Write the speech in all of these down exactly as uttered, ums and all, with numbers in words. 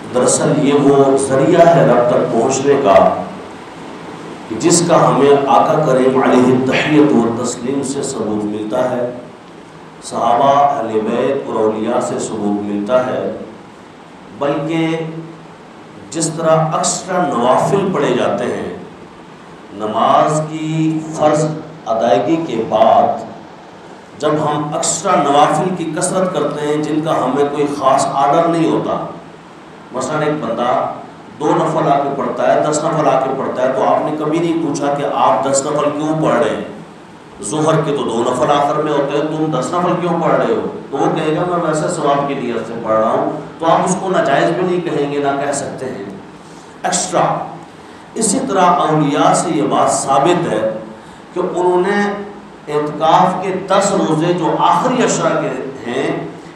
دراصل یہ وہ ذریعہ ہے رب تک پہنچنے کا جس کا ہمیں آقا کریم علیہ التحیت و تسلیم سے ثبوت ملتا ہے، صحابہ اہل بیت اور اولیاء سے ثبوت ملتا ہے، بلکہ جس طرح ایکسٹرا نوافل پڑھے جاتے ہیں، نماز کی فرض ادائیگی کے بعد جب ہم ایکسٹرا نوافل کی کثرت کرتے ہیں جن کا ہمیں کوئی خاص آرڈر نہیں ہوتا، مثلا ایک بندہ دو نفل آ کے پڑھتا ہے، دس نفل آ کے پڑھتا ہے، تو آپ نے کبھی نہیں پوچھا کہ آپ دس نفل کیوں پڑھ رہے ہیں، ظہر کے تو دو نفل آخر میں ہوتے ہیں، تم دس نفل کیوں پڑھ رہے ہو؟ تو وہ کہے گا میں ویسے ثواب کی نیت سے پڑھ رہا ہوں، تو آپ اس کو ناجائز بھی نہیں کہیں گے، نہ کہہ سکتے ہیں ایکسٹرا۔ اسی طرح اولیاء سے یہ بات ثابت ہے کہ انہوں نے اعتکاف کے دس روزے جو آخری عشرہ کے ہیں،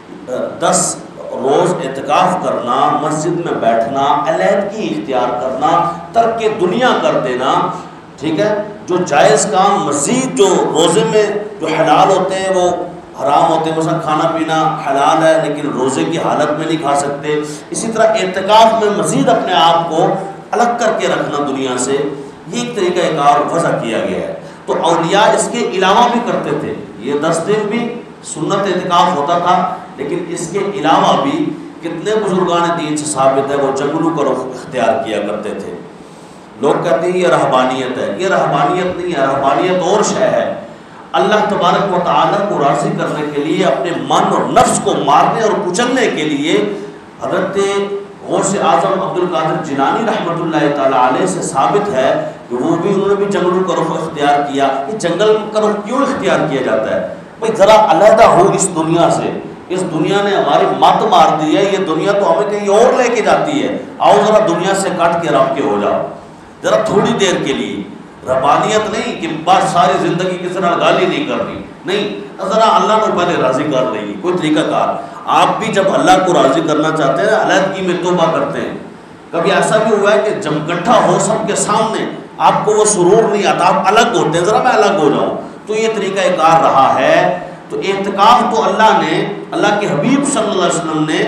دس روز اعتکاف کرنا، مسجد میں بیٹھنا، علیحدگی اختیار کرنا، ترک دنیا کر دینا، ٹھیک ہے، جو جائز کام مزید جو روزے میں جو حلال ہوتے ہیں وہ حرام ہوتے ہیں، مثلا کھانا پینا حلال ہے لیکن روزے کی حالت میں نہیں کھا سکتے، اسی طرح اعتکاف میں مزید اپنے آپ کو الگ کر کے رکھنا دنیا سے، یہ ایک طریقہ کار وضع کیا گیا ہے۔ تو اولیاء اس کے علاوہ بھی کرتے تھے، یہ دس دن بھی سنت اعتکاف ہوتا تھا، لیکن اس کے علاوہ بھی کتنے بزرگان دین سے ثابت ہے وہ جنگلوں کا رخ اختیار کیا کرتے تھے۔ لوگ کہتے ہیں یہ رہبانیت ہے، یہ رہبانیت نہیں ہے، رہبانیت اور شے ہے۔ اللہ تبارک و تعالیٰ کو راضی کرنے کے لیے، اپنے من اور نفس کو مارنے اور کچلنے کے لیے حضرت غوث اعظم عبد القادر جیلانی رحمۃ اللہ تعالیٰ علیہ سے ثابت ہے کہ وہ بھی انہوں نے بھی جنگلوں کا رخ اختیار کیا۔ یہ جنگل کا رخ کیوں اختیار کیا جاتا ہے؟ بھائی ذرا علیحدہ ہو اس دنیا سے، اس دنیا نے ہماری مات مار دی ہے، یہ دنیا تو ہمیں کہیں اور لے کے جاتی ہے، آؤ ذرا دنیا سے کٹ کے رب کے ہو جاؤ ذرا تھوڑی دیر کے لیے۔ ربانیت نہیں کہ بس ساری زندگی کسی طرح گالی نہیں کرنی، نہیں، ذرا اللہ کو پہلے راضی کر لیں، کوئی طریقہ کار۔ آپ بھی جب اللہ کو راضی کرنا چاہتے ہیں علیحدگی میں توبہ کرتے ہیں۔ کبھی ایسا بھی ہوا ہے کہ جب اکٹھا ہو سب کے سامنے آپ کو وہ سرور نہیں آتا، آپ الگ ہوتے ہیں، ذرا میں الگ ہو جاؤں، تو یہ طریقہ کار رہا ہے۔ تو اعتکاف تو اللہ نے، اللہ کے حبیب صلی اللہ علیہ وسلم نے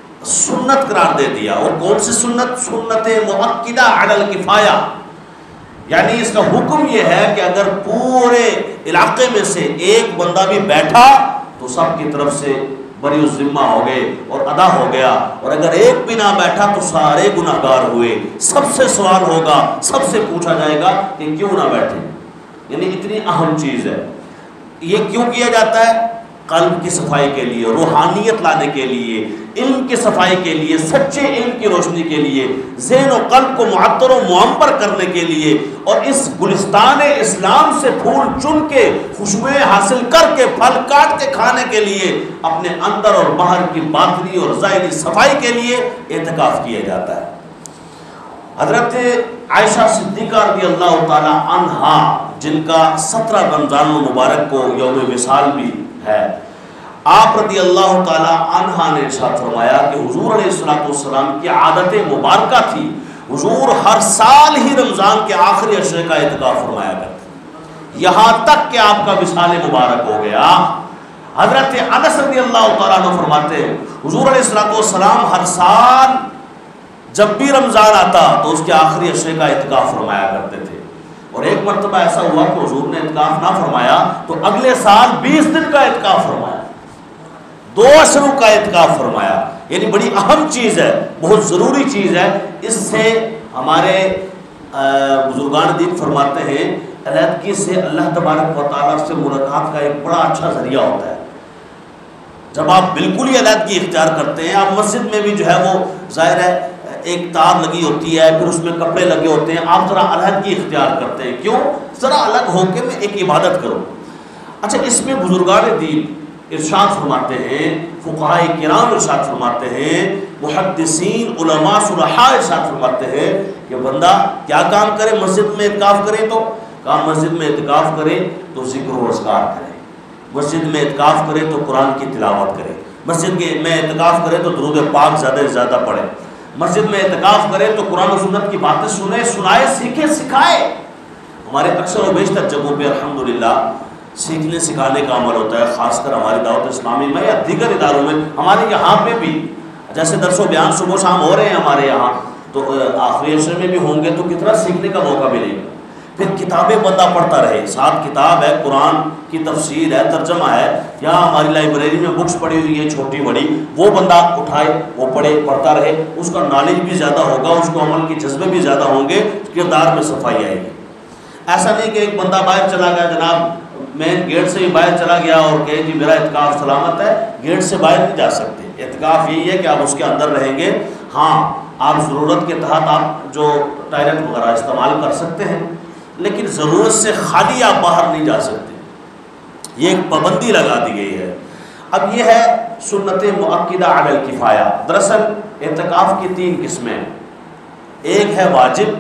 سنت قرار دے دیا، اور کون سی سنت؟ سنت مؤکدہ علی الکفایہ، یعنی اس کا حکم یہ ہے کہ اگر پورے علاقے میں سے ایک بندہ بھی بیٹھا تو سب کی طرف سے بری الذمہ ہو گئے اور ادا ہو گیا، اور اگر ایک بھی نہ بیٹھا تو سارے گناہ گار ہوئے، سب سے سوال ہوگا، سب سے پوچھا جائے گا کہ کیوں نہ بیٹھے، یعنی اتنی اہم چیز ہے۔ یہ کیوں کیا جاتا ہے؟ قلب کی صفائی کے لیے، روحانیت لانے کے لیے، علم کی صفائی کے لیے، سچے علم کی روشنی کے لیے، ذہن و قلب کو معطر و معمر کرنے کے لیے، اور اس گلستان اسلام سے پھول چن کے خوشبوئیں حاصل کر کے پھل کاٹ کے کھانے کے لیے، اپنے اندر اور باہر کی باطنی اور ظاہری صفائی کے لیے اعتکاف کیا جاتا ہے۔ حضرت عائشہ صدیقہ رضی اللہ تعالی عنہا، جن کا سترہ رمضان المبارک کو یوم وصال بھی ہے، آپ رضی اللہ تعالی عنہا نے ارشاد فرمایا کہ حضور علیہ الصلوۃ والسلام کی عادت مبارکہ تھی، حضور ہر سال ہی رمضان کے آخری عشرے کا اعتکاف فرمایا کرتے، یہاں تک کہ آپ کا وصال مبارک ہو گیا۔ حضرت انس رضی اللہ تعالیٰ عنہ فرماتے ہیں حضور علیہ الصلوۃ والسلام ہر سال جب بھی رمضان آتا تو اس کے آخری عشرے کا اعتکاف فرمایا کرتے تھے، اور ایک مرتبہ ایسا ہوا کہ حضور نے اعتکاف نہ فرمایا تو اگلے سال بیس دن کا اعتکاف فرمایا، دو عشروں کا اعتکاف فرمایا، یعنی بڑی اہم چیز ہے، بہت ضروری چیز ہے۔ اس سے ہمارے بزرگان دین فرماتے ہیں علیحدگی سے اللہ تبارک و تعالیٰ سے ملاقات کا ایک بڑا اچھا ذریعہ ہوتا ہے۔ جب آپ بالکل ہی علیحدگی اختیار کرتے ہیں، آپ مسجد میں بھی جو ہے وہ ظاہر ہے ایک تار لگی ہوتی ہے، پھر اس میں کپڑے لگے ہوتے ہیں، آپ ذرا علیحدگی اختیار کرتے ہیں، کیوں؟ ذرا الگ ہو کے میں ایک عبادت کروں۔ اچھا، اس میں بزرگان دین ارشاد فرماتے ہیں، فقہاء کرام ارشاد فرماتے ہیں، محدثین علماء صلحاء ارشاد فرماتے ہیں کہ بندہ کیا کام کرے مسجد میں اعتکاف کرے، تو کام مسجد میں اعتکاف کرے تو ذکر و اذکار کرے، مسجد میں اعتکاف کرے تو قرآن کی تلاوت کرے، مسجد میں اعتکاف کرے تو درود پاک زیادہ سے زیادہ پڑھے، مسجد میں اعتکاف کرے تو قرآن و سنت کی باتیں سنے، سنائے، سیکھے، سکھائے۔ ہمارے اکثر و بیشتر جگہوں پہ الحمدللہ سیکھنے سکھانے کا عمل ہوتا ہے، خاص کر ہماری دعوت اسلامی میں یا دیگر اداروں میں، ہمارے یہاں پہ بھی جیسے درس و بیان صبح شام ہو رہے ہیں ہمارے یہاں، تو آخری عشرے میں بھی ہوں گے تو کتنا سیکھنے کا موقع ملے گا۔ پھر کتابیں بندہ پڑھتا رہے، ساتھ کتاب ہے، قرآن کی تفسیر ہے، ترجمہ ہے، یا ہماری لائبریری میں بکس پڑھی ہوئی ہے چھوٹی بڑی، وہ بندہ اٹھائے، وہ پڑھے، پڑھتا رہے، اس کا نالج بھی زیادہ ہوگا، اس کو عمل کے جذبے بھی زیادہ ہوں گے، کردار میں صفائی آئے گی۔ ایسا نہیں کہ ایک بندہ باہر چلا گیا، جناب مین گیٹ سے ہی باہر چلا گیا اور کہ جی میرا اعتکاف سلامت ہے، گیٹ سے باہر نہیں جا سکتے۔ اعتکاف یہی ہے کہ آپ اس کے اندر رہیں گے، ہاں آپ ضرورت کے تحت آپ جو ٹوائلٹ وغیرہ استعمال کر سکتے ہیں، لیکن ضرورت سے خالی آپ باہر نہیں جا سکتے، یہ ایک پابندی لگا دی گئی ہے۔ اب یہ ہے سنت مؤکدہ علی الکفایہ۔ دراصل اعتکاف کی تین قسمیں، ایک ہے واجب،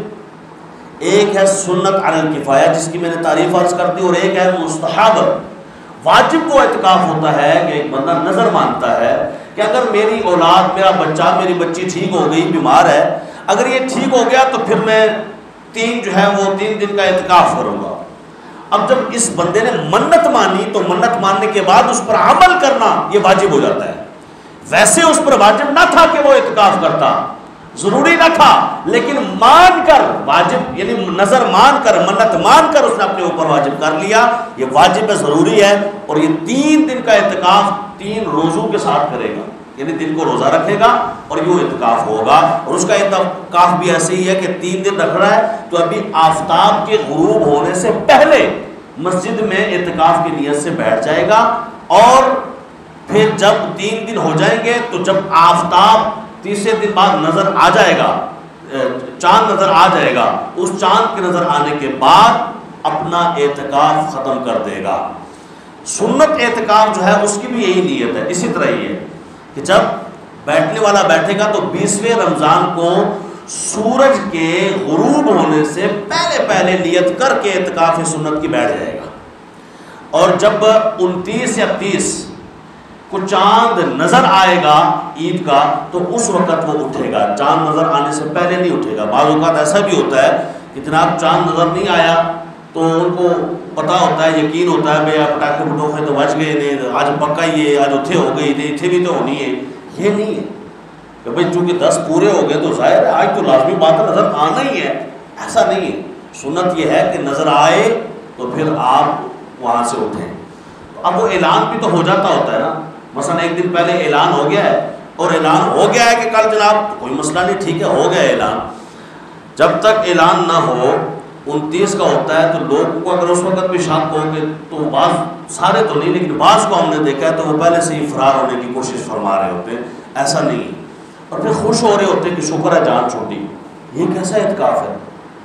ایک ہے سنت علی الکفایہ جس کی میں نے تعریف عرض کر دی، اور ایک ہے مستحب۔ واجب وہ اعتکاف ہوتا ہے کہ ایک بندہ نظر مانتا ہے کہ اگر میری اولاد، میرا بچہ، میری بچی ٹھیک ہو گئی، بیمار ہے، اگر یہ ٹھیک ہو گیا تو پھر میں تین جو ہے وہ تین دن کا اعتکاف کروں گا۔ اب جب اس بندے نے منت مانی تو منت ماننے کے بعد اس پر عمل کرنا یہ واجب ہو جاتا ہے۔ ویسے اس پر واجب نہ تھا کہ وہ اعتکاف کرتا، ضروری نہ تھا، لیکن مان کر، واجب یعنی نظر مان کر، منت مان کر اس نے اپنے اوپر واجب کر لیا، یہ واجب ہے، ضروری ہے، اور یہ تین دن کا اعتکاف تین روزوں کے ساتھ کرے گا، یعنی دن کو روزہ رکھے گا اور یوں اعتکاف ہوگا۔ اور اس کا اعتکاف بھی ایسے ہی ہے کہ تین دن رکھ رہا ہے تو ابھی آفتاب کے غروب ہونے سے پہلے مسجد میں اعتکاف کی نیت سے بیٹھ جائے گا، اور پھر جب تین دن ہو جائیں گے تو جب آفتاب تیسرے دن بعد نظر آ جائے گا، چاند نظر آ جائے گا، اس چاند کے نظر آنے کے بعد اپنا اعتکاف ختم کر دے گا۔ سنت اعتکاف جو ہے اس کی بھی یہی نیت ہے، اسی طرح ہی ہے کہ جب بیٹھنے والا بیٹھے گا تو بیسویں رمضان کو سورج کے غروب ہونے سے پہلے پہلے نیت کر کے اعتکاف سنت کی بیٹھ جائے گا، اور جب انتیس یا تیس کو چاند نظر آئے گا عید کا تو اس وقت وہ اٹھے گا، چاند نظر آنے سے پہلے نہیں اٹھے گا۔ بعض اوقات ایسا بھی ہوتا ہے کہ جناب چاند نظر نہیں آیا تو ان کو پتا ہوتا ہے، یقین ہوتا ہے بھئی پٹاخے پٹوخے تو بچ گئے نہیں، آج پکا ہی ہے، آج اتھے ہو گئی نہیں، اتھے بھی تو ہونی ہے۔ یہ نہیں ہے کہ بھئی چونکہ دس پورے ہو گئے تو ظاہر ہے آج تو لازمی بات ہے نظر آنا ہی ہے، ایسا نہیں ہے۔ سنت یہ ہے کہ نظر آئے تو پھر آپ وہاں سے اٹھیں۔ اب وہ اعلان بھی تو ہو جاتا ہوتا ہے نا، مثلا ایک دن پہلے اعلان ہو گیا ہے، اور اعلان ہو گیا ہے کہ کل جناب کوئی مسئلہ نہیں، ٹھیک ہے ہو گیا اعلان، جب تک اعلان نہ ہو انتیس کا ہوتا ہے تو لوگوں کو اگر اس وقت بھی شک ہو گے تو بعض، سارے تو نہیں لیکن بعض کو ہم نے دیکھا ہے تو وہ پہلے سے ہی فرار ہونے کی کوشش فرما رہے ہوتے ہیں، ایسا نہیں، اور پھر خوش ہو رہے ہوتے ہیں کہ شکر ہے جان چھوٹی۔ یہ کیسا اعتکاف ہے؟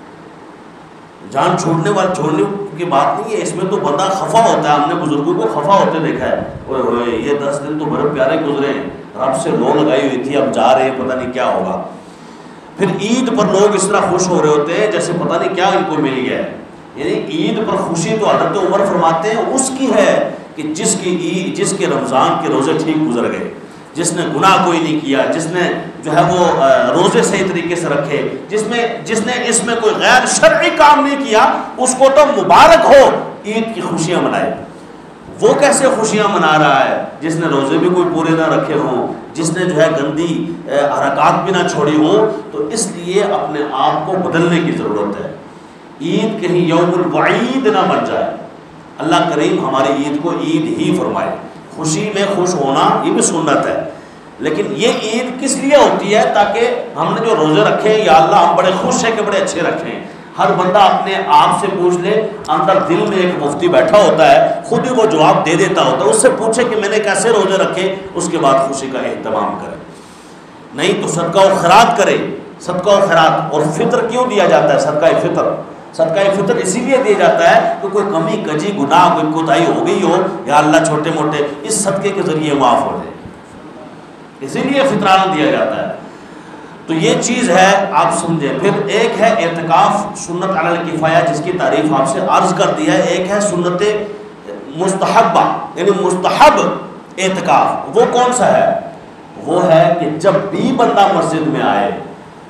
جان چھوڑنے والے چھوڑنے کی بات نہیں ہے، اس میں تو بندہ خفا ہوتا ہے، ہم نے بزرگوں کو خفا ہوتے دیکھا ہے، اوئے ہوئے یہ دس دن تو بڑے پیارے گزرے ہیں، رب سے لو لگائی ہوئی تھی، اب جا رہے ہیں پتہ نہیں کیا ہوگا۔ پھر عید پر لوگ اس طرح خوش ہو رہے ہوتے ہیں جیسے پتہ نہیں کیا ان کو مل گیا ہے، یعنی عید پر خوشی تو حضرت عمر فرماتے ہیں اس کی ہے کہ جس کی عید، جس کے رمضان کے روزے ٹھیک گزر گئے، جس نے گناہ کوئی نہیں کیا، جس نے جو ہے وہ روزے صحیح طریقے سے رکھے، جس میں جس نے اس میں کوئی غیر شرعی کام نہیں کیا، اس کو تو مبارک ہو، عید کی خوشیاں منائے۔ وہ کیسے خوشیاں منا رہا ہے؟ جس نے روزے بھی کوئی پورے نہ رکھے ہوں، جس نے جو ہے گندی حرکات بھی نہ چھوڑی ہوں، تو اس لیے اپنے آپ کو بدلنے کی ضرورت ہے۔ عید کہیں یوم الوعید نہ بن جائے، اللہ کریم ہماری عید کو عید ہی فرمائے۔ خوشی میں خوش ہونا یہ بھی سنت ہے، لیکن یہ عید کس لیے ہوتی ہے؟ تاکہ ہم نے جو روزے رکھے ہیں یا اللہ ہم بڑے خوش ہیں کہ بڑے اچھے رکھے ہیں۔ ہر بندہ اپنے آپ سے پوچھ لے، اندر دل میں ایک مفتی بیٹھا ہوتا ہے، خود ہی وہ جواب دے دیتا ہوتا ہے، اس سے پوچھے کہ میں نے کیسے روزے رکھے، اس کے بعد خوشی کا اہتمام کرے، نہیں تو صدقہ و خیرات کرے۔ صدقہ و خیرات اور فطر کیوں دیا جاتا ہے؟ صدقہ فطر صدقہ فطر اسی لیے دیا جاتا ہے کہ کوئی کمی کجی گناہ کوئی کوتاہی ہو گئی ہو یا اللہ چھوٹے موٹے اس صدقے کے ذریعے معاف ہو جائے، اسی لیے فطرانہ دیا جاتا ہے۔ تو یہ چیز ہے، آپ سمجھیں۔ پھر ایک ہے اعتکاف سنت علی الکفایہ جس کی تعریف آپ سے عرض کر دی ہے، ایک ہے سنت مستحبہ یعنی مستحب اعتکاف۔ وہ کون سا ہے؟ وہ ہے کہ جب بھی بندہ مسجد میں آئے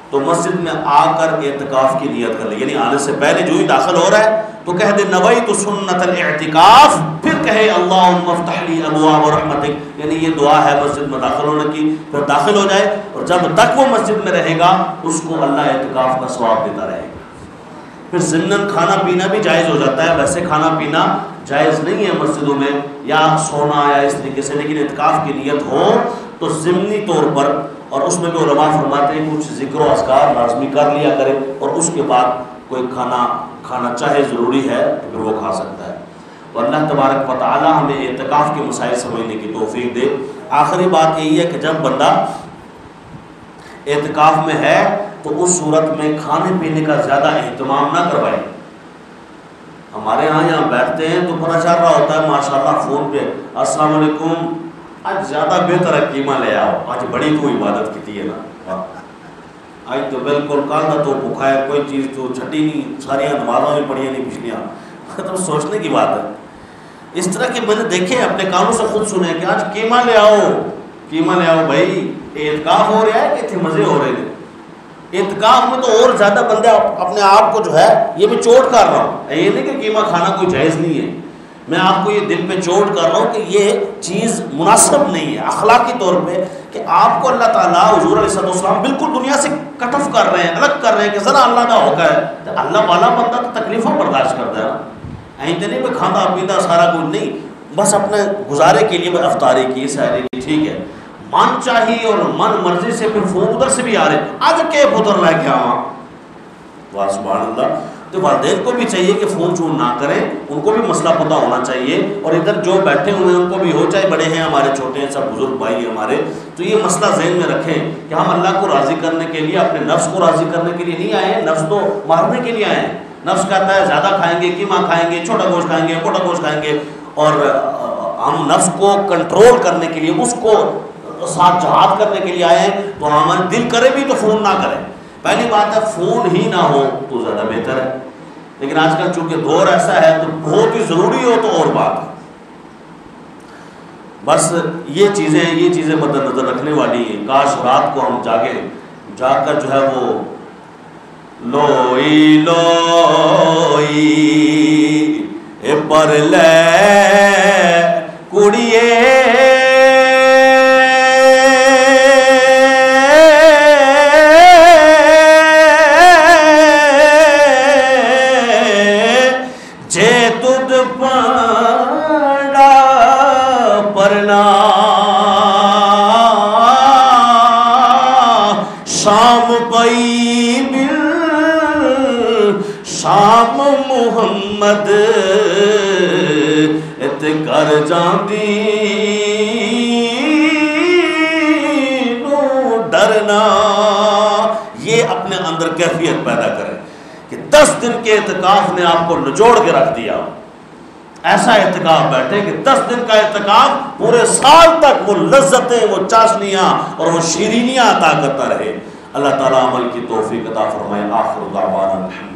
تو مسجد میں آ کر اعتکاف کی نیت کر لے، یعنی آنے سے پہلے جو ہی داخل ہو رہا ہے تو کہہ دے نویت سنت الاعتکاف، پھر کہے اللہم افتح لی ابواب رحمتک، یعنی یہ دعا ہے مسجد میں داخل ہونے کی، پھر داخل ہو جائے اور جب تک وہ مسجد میں رہے گا اس کو اللہ اعتکاف کا ثواب دیتا رہے گا۔ پھر ضمناً کھانا پینا بھی جائز ہو جاتا ہے، ویسے کھانا پینا جائز نہیں ہے مسجدوں میں یا سونا یا اس طریقے سے، لیکن اعتکاف کی نیت ہو تو ضمنی طور پر، اور اس میں بھی علماء فرماتے ہیں کچھ ذکر و اذکار لازمی کر لیا کرے، اور اس کے بعد کوئی کھانا کھانا چاہے ضروری ہے تو پھر وہ کھا سکتا ہے۔ اور اللہ تبارک و تعالی ہمیں اعتکاف کے مسائل سمجھنے کی توفیق دے۔ آخری بات یہی ہے کہ جب بندہ اعتکاف میں ہے تو اس صورت میں کھانے پینے کا زیادہ اہتمام نہ کروائے۔ ہمارے یہاں یہاں بیٹھتے ہیں تو پتہ چل رہا ہوتا ہے ماشاءاللہ فون پہ السلام علیکم، آج زیادہ بہتر ہے قیمہ لے آؤ، آج بڑی تو عبادت کی ہے نا، آج تو بالکل کل دا تو بھوکا ہے، کوئی چیز تو چھٹی نہیں، ساری نمازوں میں پڑھی نہیں پچھلیاں، تو سوچنے کی بات ہے۔ اس طرح کے میں نے دیکھے اپنے کانوں سے خود سنے کہ آج قیمہ لے آؤ، قیمہ لے آؤ بھائی، اعتکاف ہو رہا ہے کہ اتنے مزے ہو رہے ہیں۔ اعتکاف میں تو اور زیادہ بندہ اپنے آپ کو جو ہے یہ میں چوٹ کر رہا ہوں، یہ نہیں کہ قیمہ کھانا کوئی جائز نہیں ہے، میں آپ کو یہ دل پہ چوٹ کر رہا ہوں کہ یہ چیز مناسب نہیں ہے اخلاقی طور پہ، کہ آپ کو اللہ تعالیٰ حضور علیہ السلام بالکل دنیا سے کٹ آف کر رہے ہیں، الگ کر رہے ہیں کہ ذرا اللہ کا حکم ہے، تو اللہ والا بندہ تو تکلیفوں برداشت کرتا ہے نا، ایسے نہیں میں کھانا پیتا سارا کچھ نہیں، بس اپنے گزارے کے لیے میں افطاری کی سحری کی، ٹھیک ہے، من چاہیے اور من مرضی سے پھر فون ادھر سے بھی آ رہے آج کے پتر لے کے آواں، واہ سبحان اللہ۔ تو والدین کو بھی چاہیے کہ فون چون نہ کریں، ان کو بھی مسئلہ پتہ ہونا چاہیے، اور ادھر جو بیٹھے ہوئے ہیں ان کو بھی ہو، چاہے بڑے ہیں ہمارے چھوٹے ہیں سب بزرگ بھائی ہیں ہمارے، تو یہ مسئلہ ذہن میں رکھیں کہ ہم اللہ کو راضی کرنے کے لیے، اپنے نفس کو راضی کرنے کے لیے نہیں آئے ہیں، نفس تو مارنے کے لیے آئے ہیں۔ نفس کہتا ہے زیادہ کھائیں گے، قیمہ کھائیں گے، چھوٹا گوشت کھائیں گے، موٹا گوشت کھائیں گے، اور ہم نفس کو کنٹرول کرنے کے لیے، اس کو ساتھ جہاد کرنے کے لیے آئے ہیں، تو ہمارے دل کرے بھی تو فون نہ کریں۔ پہلی بات ہے فون ہی نہ ہو تو زیادہ بہتر ہے، لیکن آج کل چونکہ دور ایسا ہے تو بہت ہی ضروری ہو تو اور بات ہے۔ بس یہ چیزیں یہ چیزیں مد نظر رکھنے والی ہیں، کاش رات کو ہم جاگے جا کر جو ہے وہ لوئی لوئی پر لے کڑیے شام پئی بل شام محمد ات کر جاندی نو ڈرنا، یہ اپنے اندر کیفیت پیدا کریں کہ دس دن کے اعتکاف نے آپ کو نچوڑ کے رکھ دیا، ایسا اعتکاف بیٹھے کہ دس دن کا اعتکاف پورے سال تک وہ لذتیں، وہ چاشنیاں اور وہ شیرینیاں عطا کرتا رہے۔ اللہ تعالیٰ عمل کی توفیق عطا فرمائے۔ آخر دعوانا الحمد